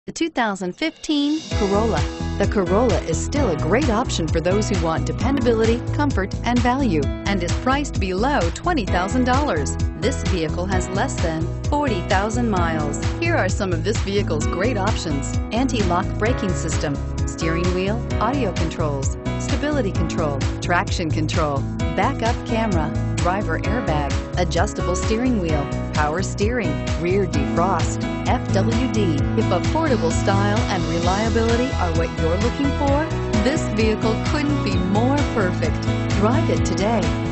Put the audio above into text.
The 2015 Corolla. The Corolla is still a great option for those who want dependability, comfort, and value, and is priced below $20,000. This vehicle has less than 40,000 miles. Here are some of this vehicle's great options: anti-lock braking system, steering wheel audio controls, stability control, traction control, backup camera, driver airbag, adjustable steering wheel, power steering, rear defrost, FWD. If affordable style and reliability are what you're looking for, this vehicle couldn't be more perfect. Drive it today.